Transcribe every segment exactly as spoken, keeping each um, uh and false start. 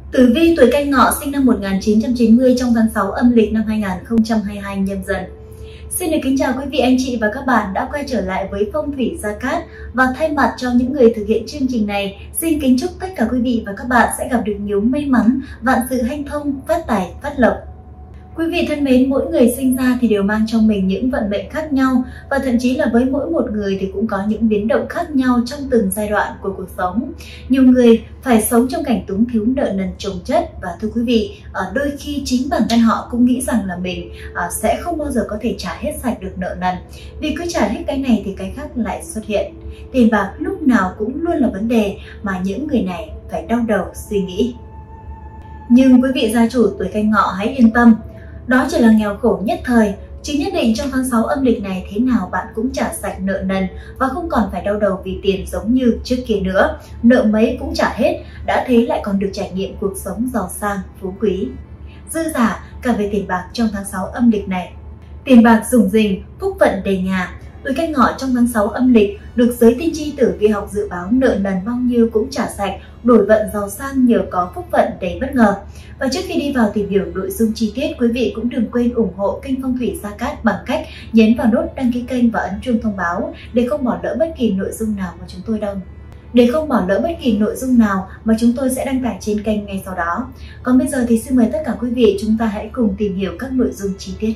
Tử vi tuổi Canh Ngọ sinh năm một nghìn chín trăm chín mươi trong tháng sáu âm lịch năm hai nghìn không trăm hai mươi hai nhâm dần. Xin được kính chào quý vị anh chị và các bạn đã quay trở lại với Phong thủy Gia Cát, và thay mặt cho những người thực hiện chương trình này, xin kính chúc tất cả quý vị và các bạn sẽ gặp được nhiều may mắn, vạn sự hanh thông, phát tài, phát lộc. Quý vị thân mến, mỗi người sinh ra thì đều mang trong mình những vận mệnh khác nhau, và thậm chí là với mỗi một người thì cũng có những biến động khác nhau trong từng giai đoạn của cuộc sống. Nhiều người phải sống trong cảnh túng thiếu nợ nần chồng chất, và thưa quý vị, đôi khi chính bản thân họ cũng nghĩ rằng là mình sẽ không bao giờ có thể trả hết sạch được nợ nần, vì cứ trả hết cái này thì cái khác lại xuất hiện. Tiền bạc lúc nào cũng luôn là vấn đề mà những người này phải đau đầu suy nghĩ. Nhưng quý vị gia chủ tuổi Canh Ngọ hãy yên tâm, đó chỉ là nghèo khổ nhất thời, chứ nhất định trong tháng sáu âm lịch này thế nào bạn cũng trả sạch nợ nần và không còn phải đau đầu vì tiền giống như trước kia nữa. Nợ mấy cũng trả hết, đã thế lại còn được trải nghiệm cuộc sống giàu sang, phú quý. Dư dả cả về tiền bạc trong tháng sáu âm lịch này. Tiền bạc rủng rỉnh, phúc vận đầy nhà. Tuổi Canh Ngọ trong tháng sáu âm lịch được giới tiên tri tử vi học dự báo nợ nần bao nhiêu cũng trả sạch, đổi vận giàu sang nhờ có phúc vận đầy bất ngờ. Và trước khi đi vào tìm hiểu nội dung chi tiết, quý vị cũng đừng quên ủng hộ kênh Phong thủy Gia Cát bằng cách nhấn vào nút đăng ký kênh và ấn chuông thông báo để không bỏ lỡ bất kỳ nội dung nào mà chúng tôi đăng. Để không bỏ lỡ bất kỳ nội dung nào mà chúng tôi sẽ đăng tải trên kênh ngay sau đó. Còn bây giờ thì xin mời tất cả quý vị chúng ta hãy cùng tìm hiểu các nội dung chi tiết.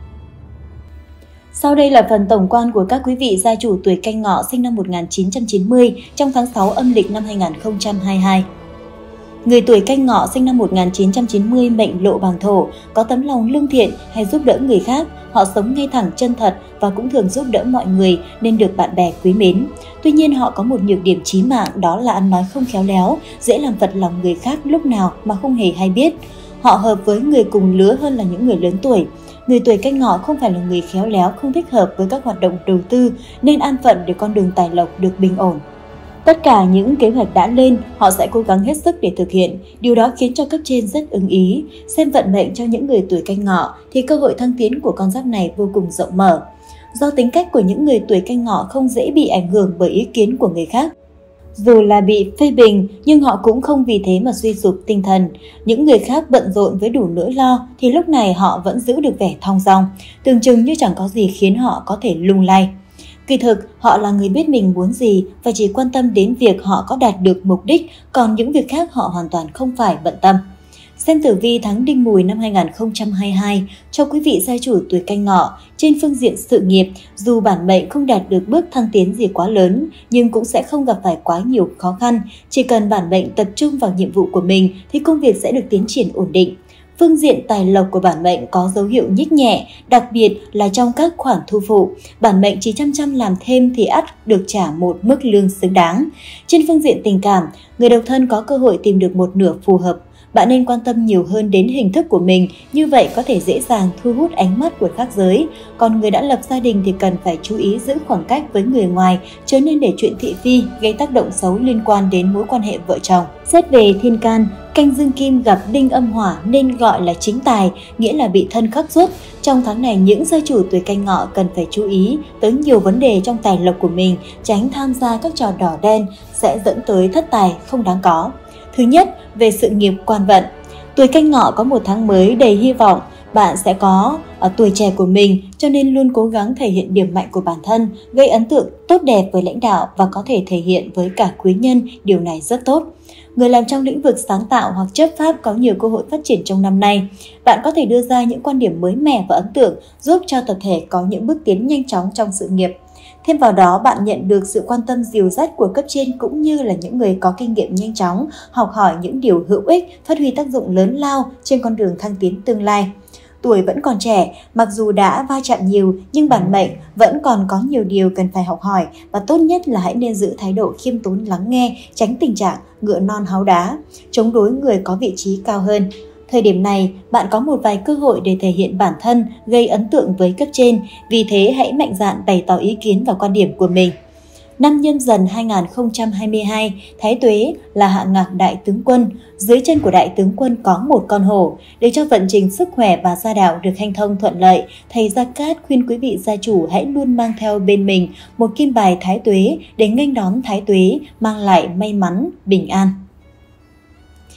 Sau đây là phần tổng quan của các quý vị gia chủ tuổi Canh Ngọ sinh năm một nghìn chín trăm chín mươi trong tháng sáu âm lịch năm hai nghìn không trăm hai mươi hai. Người tuổi Canh Ngọ sinh năm một nghìn chín trăm chín mươi mệnh Lộ Bàng Thổ, có tấm lòng lương thiện hay giúp đỡ người khác, họ sống ngay thẳng chân thật và cũng thường giúp đỡ mọi người nên được bạn bè quý mến. Tuy nhiên họ có một nhược điểm chí mạng, đó là ăn nói không khéo léo, dễ làm phật lòng người khác lúc nào mà không hề hay biết. Họ hợp với người cùng lứa hơn là những người lớn tuổi. Người tuổi Canh Ngọ không phải là người khéo léo, không thích hợp với các hoạt động đầu tư nên an phận để con đường tài lộc được bình ổn. Tất cả những kế hoạch đã lên, họ sẽ cố gắng hết sức để thực hiện. Điều đó khiến cho cấp trên rất ưng ý. Xem vận mệnh cho những người tuổi Canh Ngọ thì cơ hội thăng tiến của con giáp này vô cùng rộng mở. Do tính cách của những người tuổi Canh Ngọ không dễ bị ảnh hưởng bởi ý kiến của người khác. Dù là bị phê bình nhưng họ cũng không vì thế mà suy sụp tinh thần. Những người khác bận rộn với đủ nỗi lo thì lúc này họ vẫn giữ được vẻ thong dong, tưởng chừng như chẳng có gì khiến họ có thể lung lay. Kỳ thực, họ là người biết mình muốn gì và chỉ quan tâm đến việc họ có đạt được mục đích, còn những việc khác họ hoàn toàn không phải bận tâm. Xem tử vi tháng Đinh Mùi năm hai nghìn không trăm hai mươi hai cho quý vị gia chủ tuổi Canh Ngọ. Trên phương diện sự nghiệp, dù bản mệnh không đạt được bước thăng tiến gì quá lớn, nhưng cũng sẽ không gặp phải quá nhiều khó khăn. Chỉ cần bản mệnh tập trung vào nhiệm vụ của mình thì công việc sẽ được tiến triển ổn định. Phương diện tài lộc của bản mệnh có dấu hiệu nhích nhẹ, đặc biệt là trong các khoản thu phụ. Bản mệnh chỉ chăm chăm làm thêm thì ắt được trả một mức lương xứng đáng. Trên phương diện tình cảm, người độc thân có cơ hội tìm được một nửa phù hợp. Bạn nên quan tâm nhiều hơn đến hình thức của mình, như vậy có thể dễ dàng thu hút ánh mắt của khác giới. Còn người đã lập gia đình thì cần phải chú ý giữ khoảng cách với người ngoài, chớ nên để chuyện thị phi gây tác động xấu liên quan đến mối quan hệ vợ chồng. Xét về thiên can, canh dương kim gặp đinh âm hỏa nên gọi là chính tài, nghĩa là bị thân khắc xuất. Trong tháng này, những gia chủ tuổi Canh Ngọ cần phải chú ý tới nhiều vấn đề trong tài lộc của mình, tránh tham gia các trò đỏ đen sẽ dẫn tới thất tài không đáng có. Thứ nhất, về sự nghiệp quan vận. Tuổi Canh Ngọ có một tháng mới đầy hy vọng, bạn sẽ có ở tuổi trẻ của mình cho nên luôn cố gắng thể hiện điểm mạnh của bản thân, gây ấn tượng tốt đẹp với lãnh đạo và có thể thể hiện với cả quý nhân, điều này rất tốt. Người làm trong lĩnh vực sáng tạo hoặc chấp pháp có nhiều cơ hội phát triển trong năm nay. Bạn có thể đưa ra những quan điểm mới mẻ và ấn tượng giúp cho tập thể có những bước tiến nhanh chóng trong sự nghiệp. Thêm vào đó, bạn nhận được sự quan tâm dìu dắt của cấp trên cũng như là những người có kinh nghiệm nhanh chóng, học hỏi những điều hữu ích, phát huy tác dụng lớn lao trên con đường thăng tiến tương lai. Tuổi vẫn còn trẻ, mặc dù đã va chạm nhiều nhưng bản mệnh vẫn còn có nhiều điều cần phải học hỏi, và tốt nhất là hãy nên giữ thái độ khiêm tốn lắng nghe, tránh tình trạng ngựa non háu đá, chống đối người có vị trí cao hơn. Thời điểm này, bạn có một vài cơ hội để thể hiện bản thân, gây ấn tượng với cấp trên, vì thế hãy mạnh dạn bày tỏ ý kiến và quan điểm của mình. Năm Nhâm Dần hai nghìn không trăm hai mươi hai, Thái Tuế là hạ ngạc đại tướng quân. Dưới chân của đại tướng quân có một con hổ. Để cho vận trình sức khỏe và gia đạo được hanh thông thuận lợi, thầy Gia Cát khuyên quý vị gia chủ hãy luôn mang theo bên mình một kim bài Thái Tuế để nghênh đón Thái Tuế mang lại may mắn, bình an.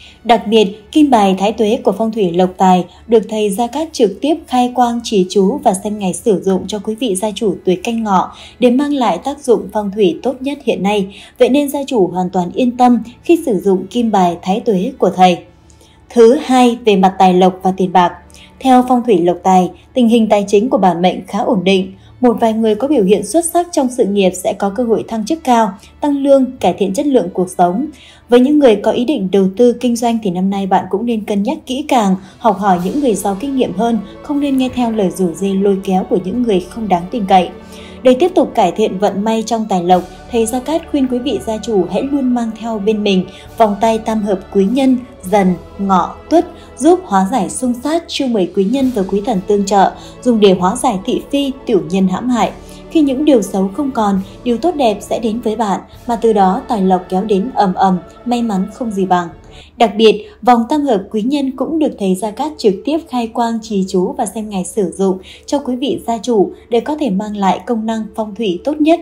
Đặc biệt, kim bài thái tuế của phong thủy lộc tài được thầy Gia Cát trực tiếp khai quang chỉ chú và xem ngày sử dụng cho quý vị gia chủ tuổi Canh Ngọ để mang lại tác dụng phong thủy tốt nhất hiện nay. Vậy nên gia chủ hoàn toàn yên tâm khi sử dụng kim bài thái tuế của thầy. Thứ hai, về mặt tài lộc và tiền bạc. Theo phong thủy lộc tài, tình hình tài chính của bản mệnh khá ổn định. Một vài người có biểu hiện xuất sắc trong sự nghiệp sẽ có cơ hội thăng chức cao, tăng lương, cải thiện chất lượng cuộc sống. Với những người có ý định đầu tư kinh doanh thì năm nay bạn cũng nên cân nhắc kỹ càng, học hỏi những người giàu kinh nghiệm hơn, không nên nghe theo lời rủ dê lôi kéo của những người không đáng tin cậy. Để tiếp tục cải thiện vận may trong tài lộc, thầy Gia Cát khuyên quý vị gia chủ hãy luôn mang theo bên mình vòng tay tam hợp quý nhân, dần, ngọ, tuất, giúp hóa giải xung sát, chiêu mời quý nhân và quý thần tương trợ, dùng để hóa giải thị phi, tiểu nhân hãm hại. Khi những điều xấu không còn, điều tốt đẹp sẽ đến với bạn, mà từ đó tài lộc kéo đến ầm ầm, may mắn không gì bằng. Đặc biệt, vòng tam hợp quý nhân cũng được thầy Gia Cát trực tiếp khai quang trì chú và xem ngày sử dụng cho quý vị gia chủ để có thể mang lại công năng phong thủy tốt nhất.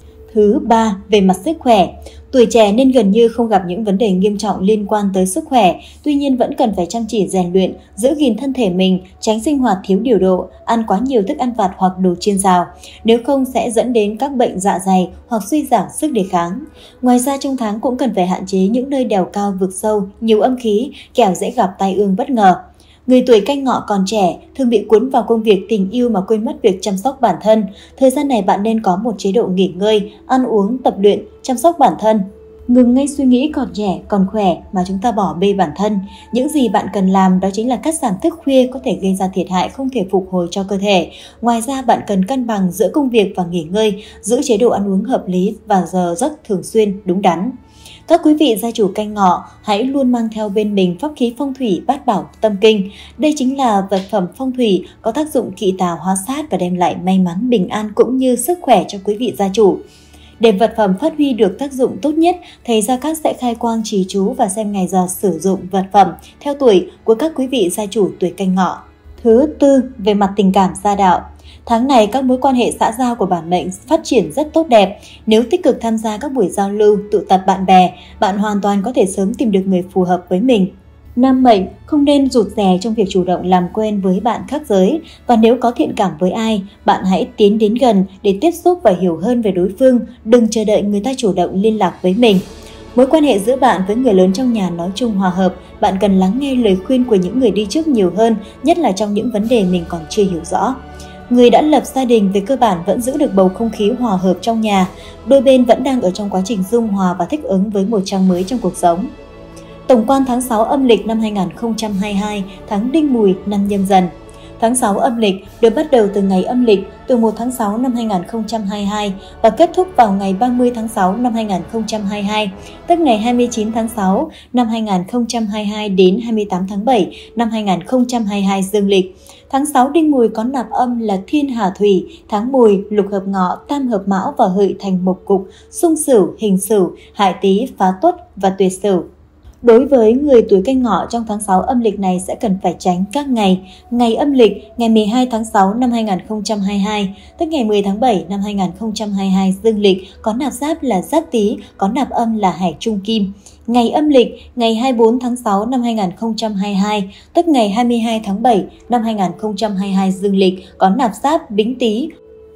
Thứ ba, về mặt sức khỏe. Tuổi trẻ nên gần như không gặp những vấn đề nghiêm trọng liên quan tới sức khỏe, tuy nhiên vẫn cần phải chăm chỉ rèn luyện, giữ gìn thân thể mình, tránh sinh hoạt thiếu điều độ, ăn quá nhiều thức ăn vặt hoặc đồ chiên xào, nếu không sẽ dẫn đến các bệnh dạ dày hoặc suy giảm sức đề kháng. Ngoài ra trong tháng cũng cần phải hạn chế những nơi đèo cao vực sâu, nhiều âm khí, kẻo dễ gặp tai ương bất ngờ. Người tuổi Canh Ngọ còn trẻ thường bị cuốn vào công việc tình yêu mà quên mất việc chăm sóc bản thân. Thời gian này bạn nên có một chế độ nghỉ ngơi, ăn uống, tập luyện, chăm sóc bản thân. Ngừng ngay suy nghĩ còn trẻ, còn khỏe mà chúng ta bỏ bê bản thân. Những gì bạn cần làm đó chính là cắt giảm thức khuya có thể gây ra thiệt hại không thể phục hồi cho cơ thể. Ngoài ra bạn cần cân bằng giữa công việc và nghỉ ngơi, giữ chế độ ăn uống hợp lý và giờ giấc thường xuyên, đúng đắn. Các quý vị gia chủ Canh Ngọ hãy luôn mang theo bên mình pháp khí phong thủy bát bảo tâm kinh. Đây chính là vật phẩm phong thủy có tác dụng kỵ tà hóa sát và đem lại may mắn, bình an cũng như sức khỏe cho quý vị gia chủ. Để vật phẩm phát huy được tác dụng tốt nhất, thầy Gia Cát sẽ khai quang trì chú và xem ngày giờ sử dụng vật phẩm theo tuổi của các quý vị gia chủ tuổi Canh Ngọ. Thứ tư, về mặt tình cảm gia đạo. Tháng này các mối quan hệ xã giao của bản mệnh phát triển rất tốt đẹp. Nếu tích cực tham gia các buổi giao lưu, tụ tập bạn bè, bạn hoàn toàn có thể sớm tìm được người phù hợp với mình. Nam mệnh không nên rụt rè trong việc chủ động làm quen với bạn khác giới, và nếu có thiện cảm với ai, bạn hãy tiến đến gần để tiếp xúc và hiểu hơn về đối phương, đừng chờ đợi người ta chủ động liên lạc với mình. Mối quan hệ giữa bạn với người lớn trong nhà nói chung hòa hợp, bạn cần lắng nghe lời khuyên của những người đi trước nhiều hơn, nhất là trong những vấn đề mình còn chưa hiểu rõ. Người đã lập gia đình về cơ bản vẫn giữ được bầu không khí hòa hợp trong nhà, đôi bên vẫn đang ở trong quá trình dung hòa và thích ứng với một trang mới trong cuộc sống. Tổng quan tháng sáu âm lịch năm hai nghìn không trăm hai mươi hai, tháng Đinh Mùi năm Nhâm Dần. Tháng sáu âm lịch được bắt đầu từ ngày âm lịch từ mùng một tháng sáu năm hai nghìn không trăm hai mươi hai và kết thúc vào ngày ba mươi tháng sáu năm hai nghìn không trăm hai mươi hai, tức ngày hai mươi chín tháng sáu năm hai nghìn không trăm hai mươi hai đến hai mươi tám tháng bảy năm hai nghìn không trăm hai mươi hai dương lịch. Tháng sáu Đinh Mùi có nạp âm là Thiên Hà Thủy, tháng Mùi, Lục Hợp Ngọ, Tam Hợp Mão và Hợi thành Mộc Cục, Xung Sửu, Hình Sửu, Hại Tý, Phá Tuất và Tuyệt Sửu. Đối với người tuổi Canh Ngọ trong tháng sáu âm lịch này sẽ cần phải tránh các ngày. Ngày âm lịch ngày mười hai tháng sáu năm hai nghìn không trăm hai mươi hai, tức ngày mười tháng bảy năm hai nghìn không trăm hai mươi hai dương lịch có nạp giáp là Giáp Tý, có nạp âm là Hải Trung Kim. Ngày âm lịch ngày hai mươi tư tháng sáu năm hai nghìn không trăm hai mươi hai, tức ngày hai mươi hai tháng bảy năm hai nghìn không trăm hai mươi hai dương lịch có nạp giáp Bính Tý,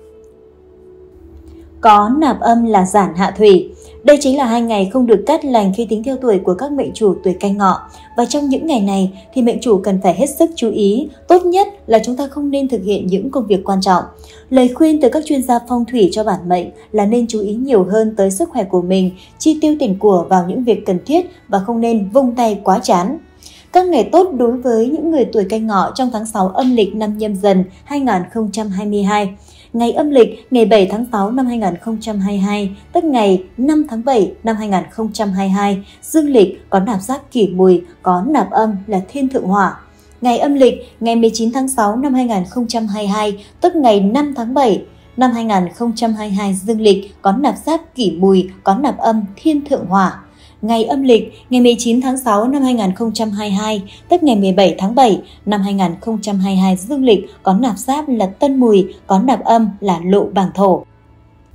có nạp âm là Giản Hạ Thủy. Đây chính là hai ngày không được cát lành khi tính theo tuổi của các mệnh chủ tuổi Canh Ngọ. Và trong những ngày này thì mệnh chủ cần phải hết sức chú ý. Tốt nhất là chúng ta không nên thực hiện những công việc quan trọng. Lời khuyên từ các chuyên gia phong thủy cho bản mệnh là nên chú ý nhiều hơn tới sức khỏe của mình, chi tiêu tiền của vào những việc cần thiết và không nên vung tay quá chán. Các ngày tốt đối với những người tuổi Canh Ngọ trong tháng sáu âm lịch năm Nhâm Dần hai nghìn không trăm hai mươi hai. Ngày âm lịch ngày bảy tháng sáu năm hai nghìn không trăm hai mươi hai, tức ngày năm tháng bảy năm hai nghìn không trăm hai mươi hai, dương lịch có nạp giáp Kỷ Mùi, có nạp âm là Thiên Thượng Hỏa. Ngày âm lịch ngày mười chín tháng sáu năm hai nghìn không trăm hai mươi hai, tức ngày năm tháng bảy năm hai nghìn không trăm hai mươi hai, dương lịch có nạp giáp Kỷ Mùi, có nạp âm Thiên Thượng Hỏa. Ngày âm lịch ngày mười chín tháng sáu năm hai nghìn không trăm hai mươi hai, tức ngày mười bảy tháng bảy năm hai nghìn không trăm hai mươi hai, dương lịch có nạp giáp là Tân Mùi, có nạp âm là Lộ Bàng Thổ.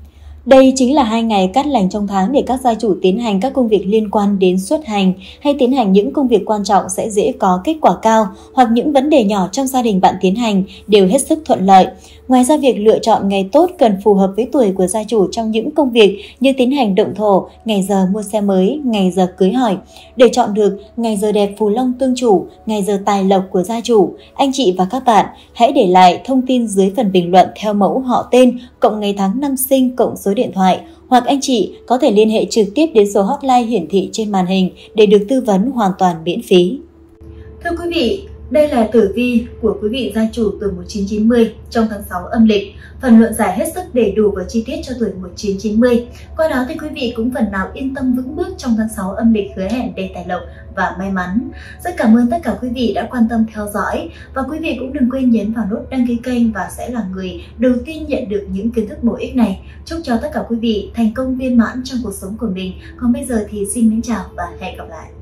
Đây chính là hai ngày cát lành trong tháng để các gia chủ tiến hành các công việc liên quan đến xuất hành hay tiến hành những công việc quan trọng sẽ dễ có kết quả cao, hoặc những vấn đề nhỏ trong gia đình bạn tiến hành đều hết sức thuận lợi. Ngoài ra, việc lựa chọn ngày tốt cần phù hợp với tuổi của gia chủ trong những công việc như tiến hành động thổ, ngày giờ mua xe mới, ngày giờ cưới hỏi. Để chọn được ngày giờ đẹp phù long tương chủ, ngày giờ tài lộc của gia chủ, anh chị và các bạn hãy để lại thông tin dưới phần bình luận theo mẫu họ tên, cộng ngày tháng năm sinh, cộng số điện thoại, hoặc anh chị có thể liên hệ trực tiếp đến số hotline hiển thị trên màn hình để được tư vấn hoàn toàn miễn phí. Thưa quý vị, đây là tử vi của quý vị gia chủ tuổi một nghìn chín trăm chín mươi trong tháng sáu âm lịch. Phần luận giải hết sức đầy đủ và chi tiết cho tuổi một nghìn chín trăm chín mươi. Qua đó thì quý vị cũng phần nào yên tâm vững bước trong tháng sáu âm lịch hứa hẹn đầy tài lộc và may mắn. Rất cảm ơn tất cả quý vị đã quan tâm theo dõi, và quý vị cũng đừng quên nhấn vào nút đăng ký kênh và sẽ là người đầu tiên nhận được những kiến thức bổ ích này. Chúc cho tất cả quý vị thành công viên mãn trong cuộc sống của mình. Còn bây giờ thì xin mến chào và hẹn gặp lại.